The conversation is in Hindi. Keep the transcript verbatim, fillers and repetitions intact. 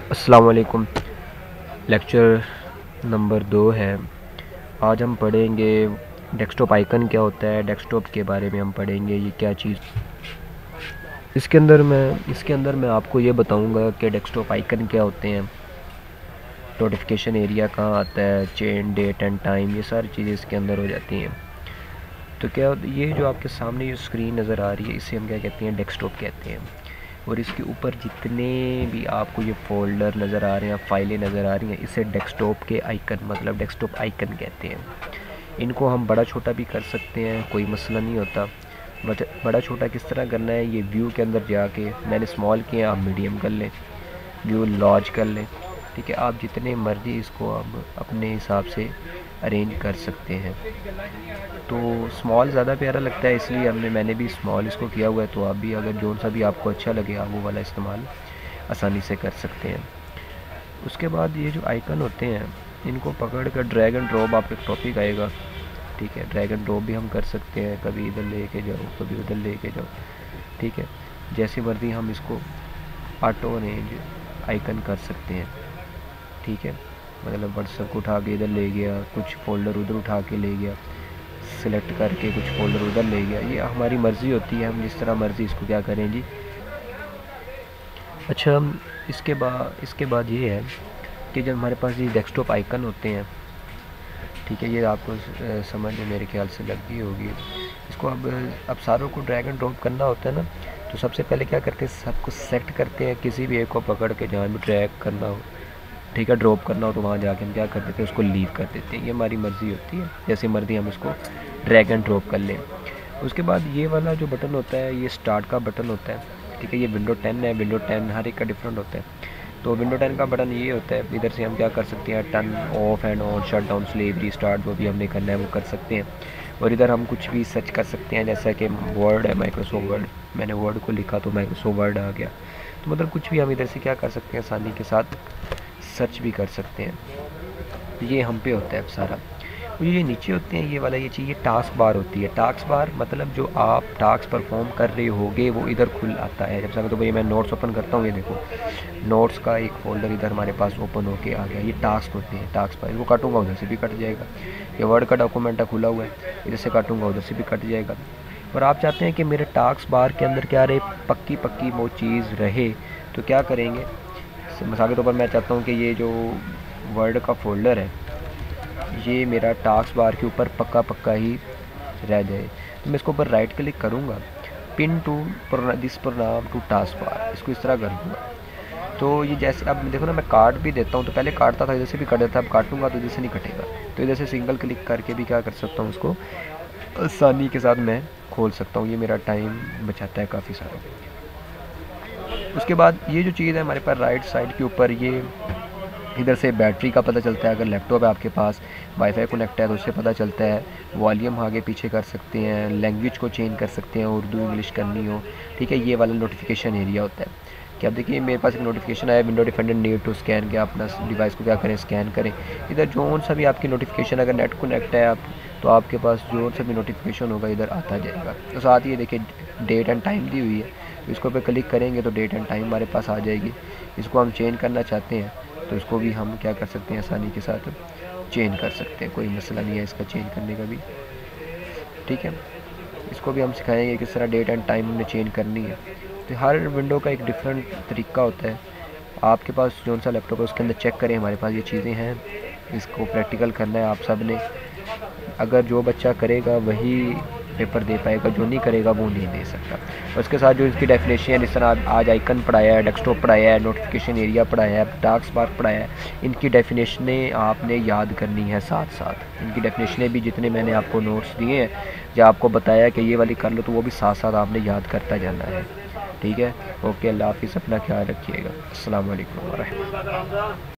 अस्सलाम वालेकुम। लेक्चर नंबर दो है। आज हम पढ़ेंगे डेस्कटॉप आइकन क्या होता है, डेस्कटॉप के बारे में हम पढ़ेंगे, ये क्या चीज़। इसके अंदर मैं इसके अंदर मैं आपको ये बताऊंगा कि डेस्कटॉप आइकन क्या होते हैं, नोटिफिकेशन एरिया कहाँ आता है, चेन, डेट एंड टाइम, ये सारी चीज़ें इसके अंदर हो जाती हैं। तो क्या ये जो आपके सामने जो स्क्रीन नज़र आ रही है, इसे हम क्या कहते हैं, डेस्कटॉप कहते हैं। और इसके ऊपर जितने भी आपको ये फोल्डर नज़र आ रहे हैं, फाइलें नज़र आ रही हैं, इसे डेस्कटॉप के आइकन मतलब डेस्कटॉप आइकन कहते हैं। इनको हम बड़ा छोटा भी कर सकते हैं, कोई मसला नहीं होता। बट बड़ा छोटा किस तरह करना है, ये व्यू के अंदर जाके मैंने स्मॉल किया, आप मीडियम कर लें, व्यू लार्ज कर लें, ठीक है। आप जितने मर्जी इसको आप अपने हिसाब से अरेंज कर सकते हैं। तो स्मॉल ज़्यादा प्यारा लगता है, इसलिए हमने मैंने भी स्मॉल इसको किया हुआ है। तो आप भी अगर जो सा भी आपको अच्छा लगे आप वो वाला इस्तेमाल आसानी से कर सकते हैं। उसके बाद ये जो आइकन होते हैं, इनको पकड़ कर ड्रैग एंड ड्रॉप, आपका टॉपिक आएगा, ठीक है। ड्रैग एंड ड्रॉप भी हम कर सकते हैं, कभी इधर लेके जाओ कभी उधर लेके जाओ, ठीक है। जैसे मर्जी हम इसको ऑटो अरेंज आइकन कर सकते हैं, ठीक है। मतलब व्हाट्सएप को उठा के इधर ले गया, कुछ फोल्डर उधर उठा के ले गया, सिलेक्ट करके कुछ फोल्डर उधर ले गया, ये हमारी मर्ज़ी होती है, हम जिस तरह मर्ज़ी इसको क्या करें जी। अच्छा, इसके बाद इसके बाद ये है कि जब हमारे पास ये डेस्कटॉप आइकन होते हैं, ठीक है, ये आपको समझ में मेरे ख्याल से लग गई होगी। इसको अब अब सारों को ड्रैग एंड ड्रॉप करना होता है ना, तो सबसे पहले क्या करते हैं, सबको सेलेक्ट करते हैं, किसी भी एक को पकड़ के जहाँ भी ड्रैग करना हो, ठीक है, ड्रॉप करना हो, तो वहाँ जाके हम क्या कर देते हैं, उसको लीव कर देते हैं। ये हमारी मर्ज़ी होती है, जैसे मर्ज़ी हम इसको ड्रैग एंड ड्रॉप कर लें। उसके बाद ये वाला जो बटन होता है, ये स्टार्ट का बटन होता है, ठीक है। ये विंडो टेन है, विंडो टेन हर एक का डिफरेंट होता है। तो विंडो टेन का बटन ये होता है, इधर से हम क्या कर सकते हैं, turn off and on, shut down, sleep, restart, जो भी हमने करना है वो कर सकते हैं। और इधर हम कुछ भी सर्च कर सकते हैं, जैसा कि वर्ड है, माइक्रोसॉफ्ट वर्ड, मैंने वर्ड को लिखा तो माइक्रोसॉफ्ट वर्ड आ गया। तो मतलब कुछ भी हम इधर से क्या कर सकते हैं, आसानी के साथ सर्च भी कर सकते हैं। ये हम पे होता है सारा। और ये नीचे होते हैं, ये वाला ये चीज़, ये टास्क बार होती है। टास्क बार मतलब जो आप टास्क परफॉर्म कर रहे होगे वो इधर खुल आता है। जब से तो भाई मैं नोट्स ओपन करता हूँ, ये देखो नोट्स का एक फ़ोल्डर इधर हमारे पास ओपन होके आ गया। ये टास्क होते हैं, टास्क बार। इनको काटूंगा उधर से भी कट जाएगा। ये वर्ड का डॉक्यूमेंट है, खुला हुआ है, इधर से काटूंगा उधर से भी कट जाएगा। और आप चाहते हैं कि मेरे टास्क बार के अंदर क्या रहे, पक्की पक्की वो चीज़ रहे, तो क्या करेंगे, मिसाल के तौर पर मैं चाहता हूँ कि ये जो वर्ड का फोल्डर है ये मेरा टास्क बार के ऊपर पक्का पक्का ही रह जाए। तो मैं इसको ऊपर राइट क्लिक करूँगा, pin to this program to taskbar, इसको इस तरह कर दूँगा। तो ये जैसे अब देखो ना, मैं काट भी देता हूँ, तो पहले काटता था इधर से भी कट देता, अब काटूंगा तो इधर से नहीं कटेगा। तो इधर से सिंगल क्लिक करके भी क्या कर सकता हूँ, उसको आसानी के साथ मैं खोल सकता हूँ। ये मेरा टाइम बचाता है काफ़ी सारा। उसके बाद ये जो चीज़ है हमारे पास राइट साइड के ऊपर, ये इधर से बैटरी का पता चलता है। अगर लैपटॉप है आपके पास, वाईफाई कनेक्ट है, तो उससे पता चलता है। वॉल्यूम आगे पीछे कर सकते हैं, लैंग्वेज को चेंज कर सकते हैं, उर्दू इंग्लिश करनी हो, ठीक है। ये वाला नोटिफिकेशन एरिया होता है। कि अब देखिए मेरे पास एक नोटिफिकेशन आया, window defendant need to scan, के अपना डिवाइस को क्या करें, स्कैन करें। इधर जो सा भी आपकी नोटिफिकेशन, अगर नेट कनेक्ट है आप, तो आपके पास जो सा भी नोटिफिकेशन होगा इधर आता जाएगा। तो साथ ही देखिए डेट एंड टाइम दी हुई है, तो इसको पे क्लिक करेंगे तो डेट एंड टाइम हमारे पास आ जाएगी। इसको हम चेंज करना चाहते हैं तो इसको भी हम क्या कर सकते हैं, आसानी के साथ चेंज कर सकते हैं, कोई मसला नहीं है इसका चेंज करने का भी, ठीक है। इसको भी हम सिखाएंगे किस तरह डेट एंड टाइम हमने चेंज करनी है। तो हर विंडो का एक डिफरेंट तरीका होता है। आपके पास जो सा लैपटॉप है उसके अंदर चेक करें, हमारे पास ये चीज़ें हैं, इसको प्रैक्टिकल करना है आप सब ने। अगर जो बच्चा करेगा वही पेपर दे पाएगा, जो नहीं करेगा वो नहीं दे सकता। और उसके साथ जो इसकी डेफिनेशन है, जिस तरह आज आइकन पढ़ाया है, डेस्कटॉप पढ़ाया है, नोटिफिकेशन एरिया पढ़ाया है, टास्क बार पढ़ाया है, इनकी डेफिनेशनें आपने याद करनी है। साथ साथ इनकी डेफिनेशनें भी जितने मैंने आपको नोट्स दिए हैं या आपको बताया कि ये वाली कर लो, तो वो भी साथ साथ आपने याद करता जाना है, ठीक है। ओके, अल्लाह हाफिज़, अपना ख्याल रखिएगा। अस्सलाम वालेकुम व रहमतुल्लाह।